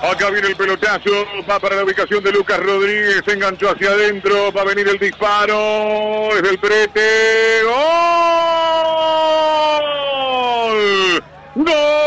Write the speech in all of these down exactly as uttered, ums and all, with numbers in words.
Acá viene el pelotazo, va para la ubicación de Lucas Rodríguez, se enganchó hacia adentro, va a venir el disparo, es del Prete, ¡gol! ¡Gol!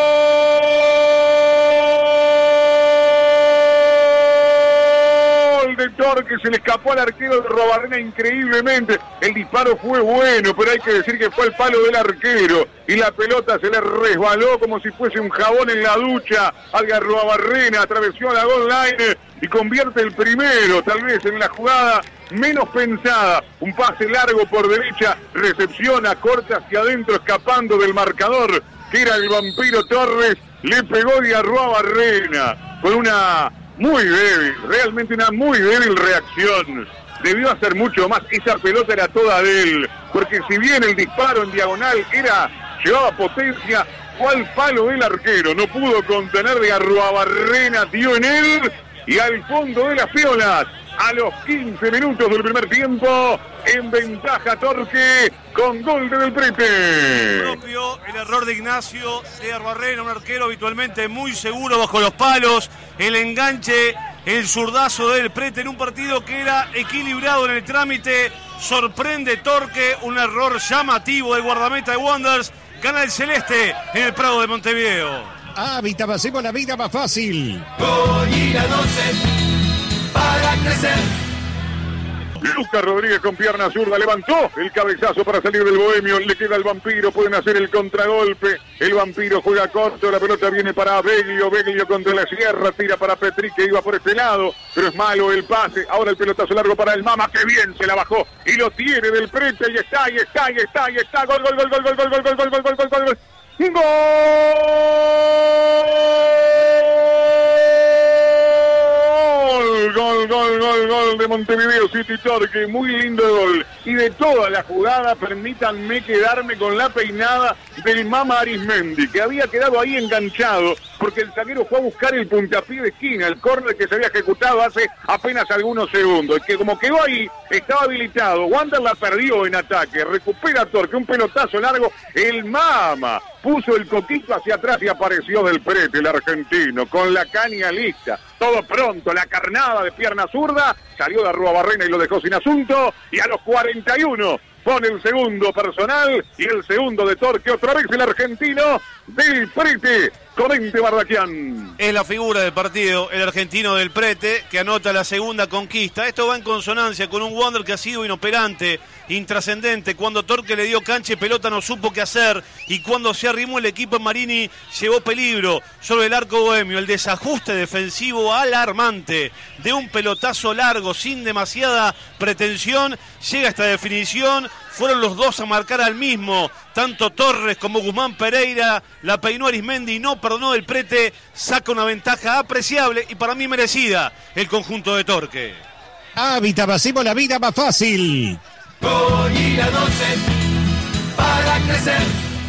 De Torque, se le escapó al arquero de Arruabarrena increíblemente, el disparo fue bueno, pero hay que decir que fue el palo del arquero, y la pelota se le resbaló como si fuese un jabón en la ducha al Arruabarrena, atravesó la goal line y convierte el primero, tal vez en la jugada menos pensada, un pase largo por derecha, recepciona, corta hacia adentro, escapando del marcador, que era el Vampiro Torres, le pegó de Arruabarrena, con una muy débil, realmente una muy débil reacción. Debió hacer mucho más, esa pelota era toda de él, porque si bien el disparo en diagonal era, llevaba potencia, fue al palo del arquero, no pudo contener de Arruabarrena, dio en él, y al fondo de las piolas, a los quince minutos del primer tiempo, en ventaja Torque, con gol de Del Prete. Propio el error de Ignacio de Arruabarrena, un arquero habitualmente muy seguro bajo los palos, el enganche, el zurdazo del Prete en un partido que era equilibrado en el trámite, sorprende Torque, un error llamativo del guardameta de Wanderers, gana el celeste en el Prado de Montevideo. Hábitat, hacemos la vida más fácil. Goyila doce para crecer. Lucas Rodríguez con pierna zurda levantó el cabezazo para salir del Bohemio, le queda al Vampiro, pueden hacer el contragolpe, el Vampiro juega corto, la pelota viene para Beglio, Beglio contra la sierra, tira para Petri que iba por este lado, pero es malo el pase, ahora el pelotazo largo para el Mama, que bien se la bajó, y lo tiene Del Prete, y está, y está, y está, y está, gol, gol, gol, gol, gol, gol, gol, gol, gol, gol, gol, gol, gol, gol. ¡Gol! Gol, gol, gol, gol de Montevideo City Torque, muy lindo gol. Y de toda la jugada, permítanme quedarme con la peinada del Mama Arismendi, que había quedado ahí enganchado, porque el zaguero fue a buscar el puntapié de esquina, el córner que se había ejecutado hace apenas algunos segundos, y que como quedó ahí, estaba habilitado. Wander la perdió en ataque, recupera Torque, un pelotazo largo, el Mama puso el coquito hacia atrás y apareció Del Prete, el argentino, con la caña lista. Todo pronto, la carnada de pierna zurda, salió de Arruabarrena y lo dejó sin asunto, y a los cuarenta y uno pone el segundo personal, y el segundo de Torque, otra vez el argentino Del Prete, Corente Bardaquian. Es la figura del partido, el argentino Del Prete, que anota la segunda conquista. Esto va en consonancia con un Wander que ha sido inoperante, intrascendente. Cuando Torque le dio cancha y pelota no supo qué hacer, y cuando se arrimó el equipo en Marini llevó peligro sobre el arco bohemio. El desajuste defensivo alarmante de un pelotazo largo sin demasiada pretensión, llega a esta definición. Fueron los dos a marcar al mismo, tanto Torres como Guzmán Pereira, la peinó Arismendi y no perdonó Del Prete, saca una ventaja apreciable y para mí merecida el conjunto de Torque. Hábitat, hacemos la vida más fácil. Goyila doce para crecer.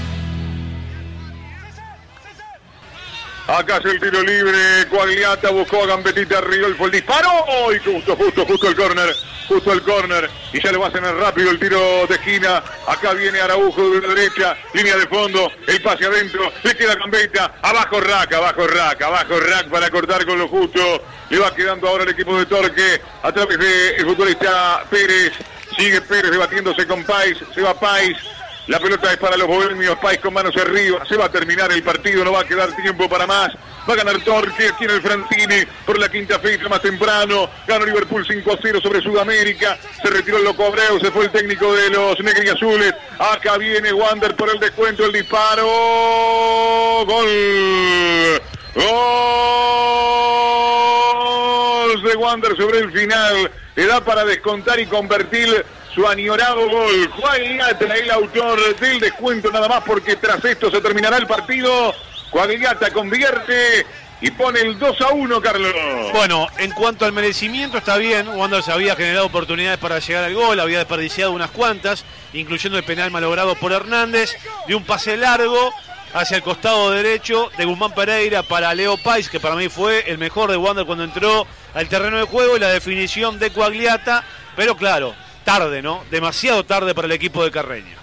Acá es el tiro libre, Quagliata buscó a Gambetita, Rigolfo el disparo, ¡ay, justo, justo, justo el córner! Justo el córner, y ya lo va a tener rápido el tiro de esquina. Acá viene Araujo de la derecha, línea de fondo, el pase adentro, le queda Gambetta, abajo Rack, abajo Rack, abajo Rack para cortar con lo justo. Le va quedando ahora el equipo de Torque a través del futbolista Pérez. Sigue Pérez debatiéndose con Pais, se va Pais. La pelota es para los bohemios, Pais con manos arriba, se va a terminar el partido, no va a quedar tiempo para más. Va a ganar Torque aquí en el Francini por la quinta fecha más temprano. Ganó Liverpool cinco a cero sobre Sudamérica. Se retiró el Loco Abreu, se fue el técnico de los negriazules. Acá viene Wander por el descuento, el disparo. Gol. Gol de Wander sobre el final. Le da para descontar y convertir su añorado gol. Quagliata, el autor del descuento nada más, porque tras esto se terminará el partido. Quagliata convierte y pone el dos a uno, Carlos. Bueno, en cuanto al merecimiento está bien. Wanderers había generado oportunidades para llegar al gol, había desperdiciado unas cuantas, incluyendo el penal malogrado por Hernández, de un pase largo hacia el costado derecho de Guzmán Pereira para Leo Pais, que para mí fue el mejor de Wander cuando entró al terreno de juego, y la definición de Quagliata, pero claro, tarde, ¿no? Demasiado tarde para el equipo de Carreño.